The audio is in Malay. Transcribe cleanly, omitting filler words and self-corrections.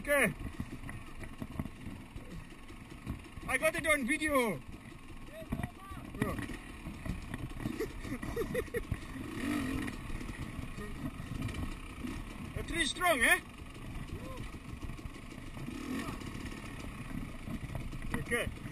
Okay. I got it on video. Oh. A tree strong, eh? Okay.